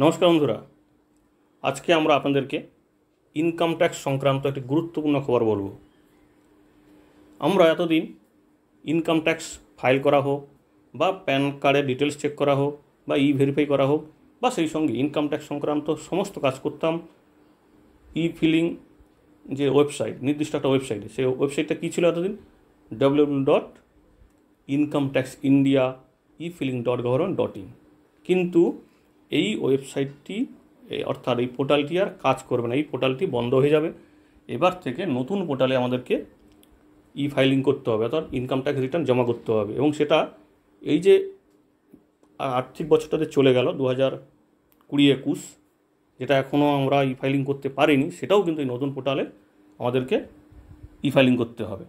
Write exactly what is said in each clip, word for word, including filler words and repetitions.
নমস্কার বন্ধুরা, আজকে আমরা আপনাদেরকে ইনকাম ট্যাক্স সংক্রান্ত একটি গুরুত্বপূর্ণ খবর বলবো। আমরা এতদিন ইনকাম ট্যাক্স ফাইল করা হোক বা প্যান কার্ডের ডিটেলস চেক করা হোক বা ই ভেরিফাই করা হোক বা সেই সঙ্গে ইনকাম ট্যাক্স সংক্রান্ত সমস্ত কাজ করতাম ই ফিলিং যে ওয়েবসাইট, নির্দিষ্ট একটা ওয়েবসাইটে। সেই ওয়েবসাইটটা কী ছিল এতদিন? W W W dot income tax India e filing dot government dot in. কিন্তু এই ওয়েবসাইটটি অর্থাৎ এই পোর্টালটি আর কাজ করবে না, এই পোর্টালটি বন্ধ হয়ে যাবে। এবার থেকে নতুন পোর্টালে আমাদেরকে ই ফাইলিং করতে হবে, অর্থাৎ ইনকাম ট্যাক্স রিটার্ন জমা করতে হবে। এবং সেটা এই যে আর্থিক বছরটাতে চলে গেল দু হাজার কুড়ি একুশ, যেটা এখনও আমরা ই ফাইলিং করতে পারিনি, সেটাও কিন্তু এই নতুন পোর্টালে আমাদেরকে ই ফাইলিং করতে হবে।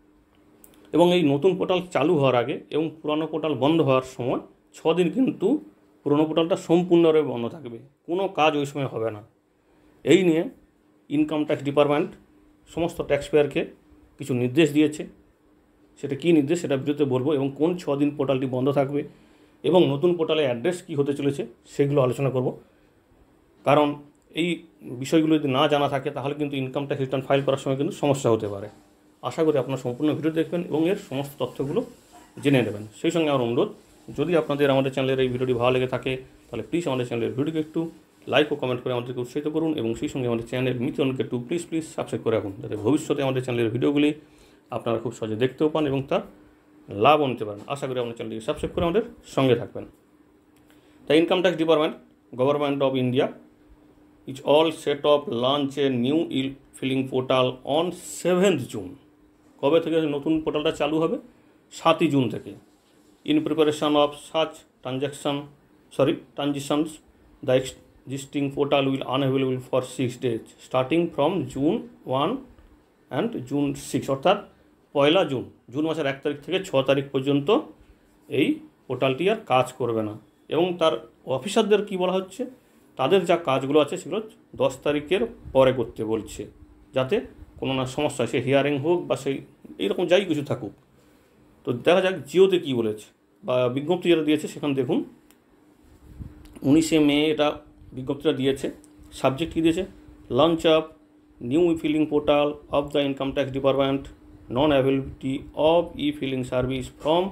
এবং এই নতুন পোর্টাল চালু হওয়ার আগে এবং পুরানো পোর্টাল বন্ধ হওয়ার সময় ছ দিন কিন্তু পুরনো পোর্টালটা সম্পূর্ণভাবে বন্ধ থাকবে, কোনো কাজ ওই সময় হবে না। এই নিয়ে ইনকাম ট্যাক্স ডিপার্টমেন্ট সমস্ত ট্যাক্স পেয়ারকে কিছু নির্দেশ দিয়েছে। সেটা কী নির্দেশ সেটা ভিডিওতে বলবো, এবং কোন ছ দিন পোর্টালটি বন্ধ থাকবে এবং নতুন পোর্টালের অ্যাড্রেস কী হতে চলেছে সেগুলো আলোচনা করব। কারণ এই বিষয়গুলো যদি না জানা থাকে তাহলে কিন্তু ইনকাম ট্যাক্স রিটার্ন ফাইল করার সময় কিন্তু সমস্যা হতে পারে। আশা করি আপনারা সম্পূর্ণ ভিডিও দেখবেন এবং এর সমস্ত তথ্যগুলো জেনে নেবেন। সেই সঙ্গে আমার অনুরোধ, যদি আপনাদের আমাদের চ্যানেলের এই ভিডিওটি ভালো লেগে থাকে তাহলে প্লিজ আমাদের চ্যানেলের ভিডিওকে একটু লাইক ও কমেন্ট করে আমাদেরকে উৎসাহিত করুন, এবং সেই সঙ্গে আমাদের চ্যানেলের মিত্রকে একটু প্লিজ প্লিজ সাবস্ক্রাইব করে রাখুন, যাতে ভবিষ্যতে আমাদের চ্যানেলের ভিডিওগুলি আপনারা খুব সহজে দেখতেও পান এবং তার লাভ নিতে পারেন। আশা করি আমাদের চ্যানেলটিকে সাবস্ক্রাইব করে আমাদের সঙ্গে থাকবেন। তাই income tax department government of India is all set of launch a new e filing portal on seventh June. কবে থেকে নতুন পোর্টালটা চালু হবে? সাতই জুন থেকে। In preparation of such transaction, sorry, transitions, the existing portal will unavailable for six days, starting from June first and June sixth, অর্থাৎ পয়লা June, June মাসের এক তারিখ থেকে ছ তারিখ পর্যন্ত এই পোর্টালটি আর কাজ করবে না। এবং তার অফিসারদের কি বলা হচ্ছে, তাদের যা কাজগুলো আছে সেগুলো দশ তারিখের পরে করতে বলছে, যাতে কোনো না সমস্যা, সে হিয়ারিং হোক বা সেই এইরকম যাই কিছু থাকুক। তো দেখা যাক জিওতে কী বলেছে বা বিজ্ঞপ্তি যেটা দিয়েছে সেখানে দেখুন। উনিশে মে এটা বিজ্ঞপ্তিটা দিয়েছে। সাবজেক্ট কী দিয়েছে? Launch of new e filing portal of the income tax department, non availability of e filing service from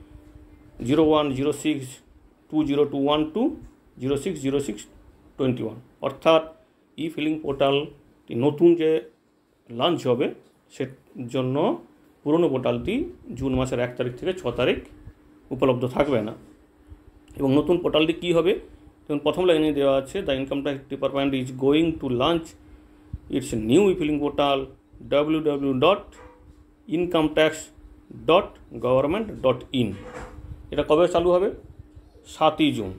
zero one zero six two zero two one to zero six zero six twenty one. অর্থাৎ e feeling পোর্টালটি নতুন যে launch হবে সে জন্য পুরনো পোর্টালটি June মাসের এক তারিখ থেকে ছ তারিখ উপলব্ধ থাকবে না। এবং নতুন পোর্টালটি কী হবে? যেমন প্রথম লাইনে দেওয়া আছে, the income tax department is going to launch its new e filing portal W W W dot income tax dot government dot in. এটা কবে চালু হবে? সাতই জুন।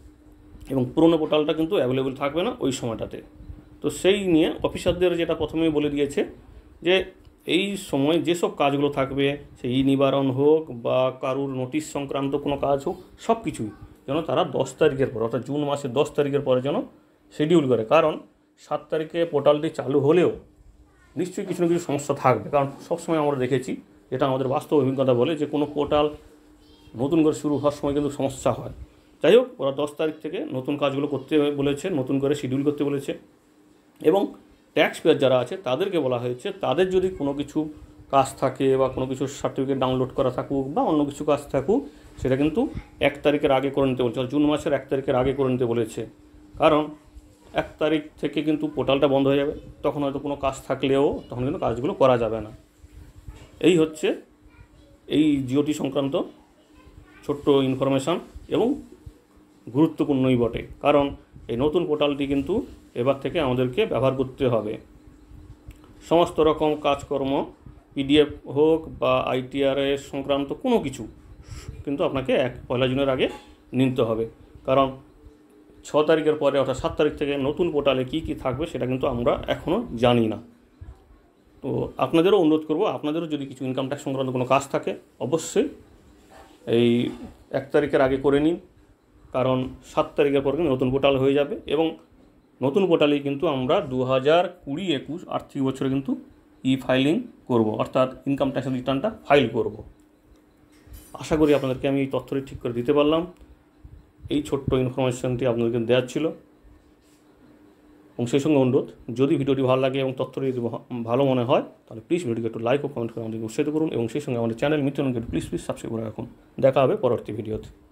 এবং পুরনো পোর্টালটা কিন্তু অ্যাভেলেবল থাকবে না ওই সময়টাতে। তো সেই নিয়ে অফিসারদের যেটা প্রথমেই বলে দিয়েছে যে এই সময় যেসব কাজগুলো থাকবে, সেই নিবারণ হোক বা কারুর নোটিশ সংক্রান্ত কোনো কাজ হোক, সব কিছুই যেন তারা দশ তারিখের পর, অর্থাৎ জুন মাসের দশ তারিখের পরে যেন শিডিউল করে। কারণ সাত তারিখে পোর্টালটি চালু হলেও নিশ্চয়ই কিছু না কিছু সমস্যা থাকবে। কারণ সবসময় আমরা দেখেছি, এটা আমাদের বাস্তব অভিজ্ঞতা বলে, যে কোনো পোর্টাল নতুন করে শুরু হওয়ার সময় কিন্তু সমস্যা হয়। যাই হোক, ওরা দশ তারিখ থেকে নতুন কাজগুলো করতে বলেছে, নতুন করে শিডিউল করতে বলেছে। এবং ট্যাক্স পেয়ার যারা আছে তাদেরকে বলা হয়েছে, তাদের যদি কোনো কিছু কাজ থাকে বা কোনো কিছু সার্টিফিকেট ডাউনলোড করা থাকুক বা অন্য কিছু কাজ থাকুক, সেটা কিন্তু এক তারিখের আগে করে নিতে বলছে, জুন মাসের এক তারিখের আগে করে নিতে বলেছে। কারণ এক তারিখ থেকে কিন্তু পোর্টালটা বন্ধ হয়ে যাবে, তখন হয়তো কোনো কাজ থাকলেও তখন কিন্তু কাজগুলো করা যাবে না। এই হচ্ছে এই জিওটি সংক্রান্ত ছোট্ট ইনফরমেশান, এবং গুরুত্বপূর্ণই বটে। কারণ এই নতুন পোর্টালটি কিন্তু এবার থেকে আমাদেরকে ব্যবহার করতে হবে। সমস্ত রকম কাজকর্ম, পিডিএফ হোক বা আইটিআরএস সংক্রান্ত কোনো কিছু কিন্তু আপনাকে এক পয়লা জুনের আগে নিতে হবে। কারণ ছ তারিখের পরে, অর্থাৎ সাত তারিখ থেকে নতুন পোর্টালে কী কী থাকবে সেটা কিন্তু আমরা এখনও জানি না। তো আপনাদেরও অনুরোধ করব, আপনাদেরও যদি কিছু ইনকাম ট্যাক্স সংক্রান্ত কোনো কাজ থাকে অবশ্যই এই এক তারিখের আগে করে নিন। কারণ সাত তারিখের পর কিন্তু নতুন পোর্টাল হয়ে যাবে, এবং নতুন পোর্টালেই কিন্তু আমরা দু হাজার কুড়ি একুশ আর্থিক বছরে কিন্তু ই ফাইলিং করব, অর্থাৎ ইনকাম ট্যাক্স রিটার্নটা ফাইল করব। আশা করি আপনাদেরকে আমি এই তথ্যটি ঠিক করে দিতে পারলাম। এই ছোট্ট ইনফরমেশনটি আপনাদেরকে দেওয়ার ছিল। এবং সেই সঙ্গে অনুরোধ, যদি ভিডিওটি ভালো লাগে এবং তথ্যটি যদি ভালো মনে হয় তাহলে প্লিজ ভিডিওটিকে একটু লাইক ও কমেন্ট করে আমাদেরকে উৎসাহিত করুন এবং সেই সঙ্গে আমাদের চ্যানেল মিত্রনকে প্লিজ প্লিজ সাবস্ক্রাইব করে রাখুন। দেখা হবে পরবর্তী ভিডিওতে।